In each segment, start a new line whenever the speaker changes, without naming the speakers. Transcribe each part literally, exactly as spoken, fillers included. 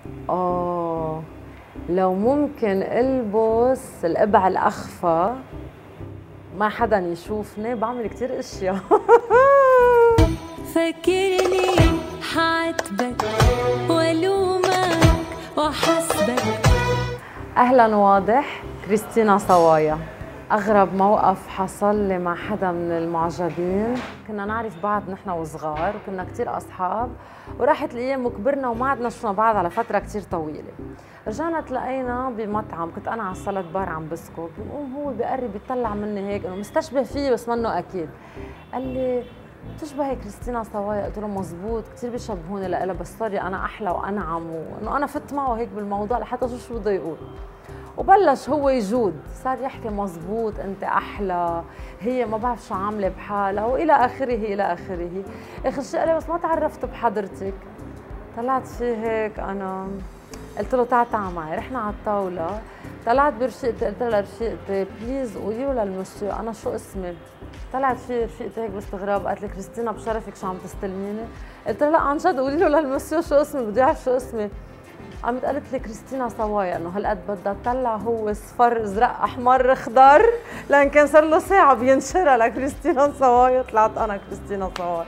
آه لو ممكن البس القبع الاخفى ما حدا يشوفني بعمل كتير اشياء.
فكرني حعاتبك والومك وحسبك.
اهلا واضح، كريستينا صوايا. اغرب موقف حصل لي مع حدا من المعجبين، كنا نعرف بعض نحن وصغار وكنا كتير اصحاب، وراحت الايام وكبرنا وما عدنا شفنا بعض على فتره كتير طويله. رجعنا تلاقينا بمطعم، كنت انا على السلطة بار عم بسكت، بقوم هو بقرب يطلع مني هيك انه مستشبه فيي بس منه اكيد. قال لي بتشبهي كريستينا صوايا، قلت له مزبوط كثير بيشبهوني لها، بس سوري انا احلى وانعم، وانه انا فت معه هيك بالموضوع لحتى شو شو بده يقول. وبلش هو يجود، صار يحكي مزبوط انت احلى، هي ما بعرف شو عامله بحالها والى اخره الى اخره. اخر شيء قال لي بس ما تعرفت بحضرتك. طلعت فيه هيك انا قلت له تعال تعال معي، رحنا على الطاوله، طلعت برفيقتي قلت لها رفيقتي بليز قولي له للمسيو انا شو اسمي. طلعت في رفيقتي هيك باستغراب قالت لي كريستينا بشرفك شو عم تستلميني؟ قلت لها لا عن جد قولي له للمسيو شو اسمي، بده يعرف شو اسمي. قامت قالت لي كريستينا صوايا، انه هالقد بدها تطلع هو صفر ازرق احمر اخضر، لان كان صار له ساعه بينشرها لكريستينا صوايا، طلعت انا كريستينا صوايا.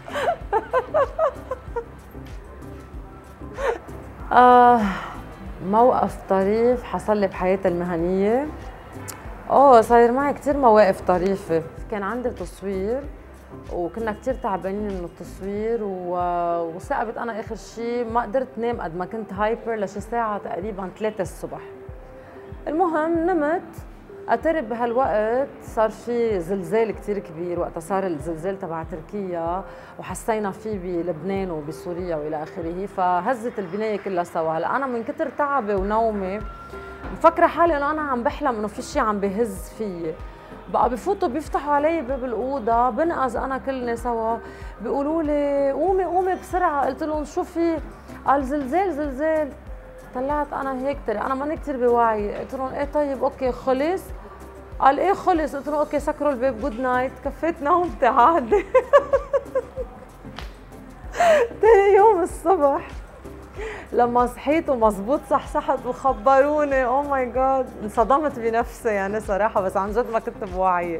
آه موقف طريف حصل لي بحياتي المهنيه. اوه صاير معي كثير مواقف طريفه. كان عندي تصوير وكنا كثير تعبانين من التصوير و... وثاقبت انا اخر شيء ما قدرت نام قد ما كنت هايبر لشي ساعه تقريبا ثلاثة الصبح. المهم نمت، اترك بهالوقت صار في زلزال كثير كبير، وقتها صار الزلزال تبع تركيا وحسينا فيه بلبنان وبسوريا والى اخره، فهزت البنايه كلها سوا. هلا انا من كثر تعبي ونومي مفكره حالي انه انا عم بحلم انه في شيء عم بهز فيي. بقى بفوتوا بيفتحوا علي باب الاوضه، بنقز انا كلنا سوا، بيقولوا لي قومي قومي بسرعه. قلت لهم شو في؟ قال زلزال زلزال. طلعت انا هيك ترى انا ماني كثير بوعي، قلت لهم ايه طيب اوكي خلص؟ قال ايه خلص؟ قلت لهم اوكي سكروا الباب جود نايت، كفيت نومتي عادي. تاني يوم الصبح لما صحيت ومزبوط صحصحت وخبروني، او ماي جاد انصدمت بنفسي يعني صراحه، بس عن جد ما كنت بوعي.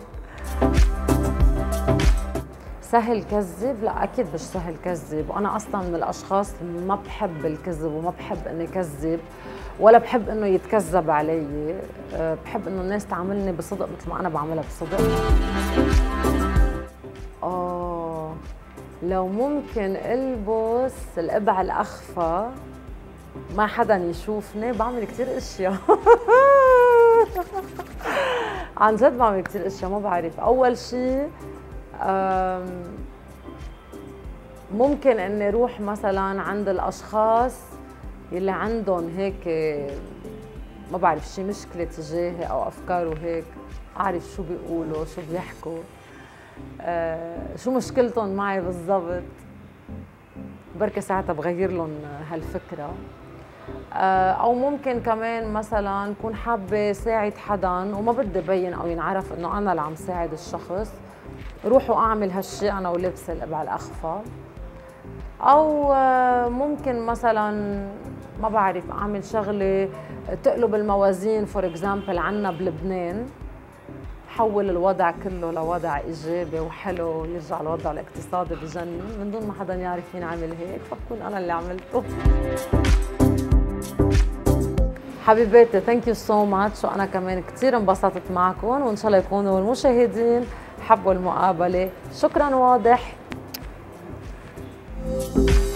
سهل كذب؟ لا اكيد مش سهل كذب، وانا اصلا من الاشخاص ما بحب الكذب وما بحب اني كذب ولا بحب انه يتكذب علي، بحب انه الناس تعاملني بصدق مثل ما انا بعملها بصدق. اه لو ممكن البس القبع الاخفى ما حدا يشوفني بعمل كثير اشياء. عن جد بعمل كثير اشياء ما بعرف. اول شيء ممكن اني اروح مثلا عند الاشخاص يلي عندهم هيك ما بعرف شي مشكله تجاهي او افكار وهيك، اعرف شو بيقولوا شو بيحكوا، أه شو مشكلتهم معي بالضبط، بركي ساعتها بغير لهم هالفكره. او ممكن كمان مثلا كون حابه ساعد حدا وما بدي ابين او ينعرف انه انا اللي عم ساعد الشخص، روحوا اعمل هالشيء انا ولابسه القبع الاخفى. او ممكن مثلا ما بعرف اعمل شغله تقلب الموازين، فور اكزامبل عنا بلبنان حول الوضع كله لوضع ايجابي وحلو ويرجع الوضع الاقتصادي بجنن من دون ما حدا يعرف مين عمل هيك، فبكون انا اللي عملته. حبيباتي ثانك يو سو ماتش، وانا كمان كثير انبسطت معكم، وان شاء الله يكونوا المشاهدين حبوا المقابله. شكرا واضح.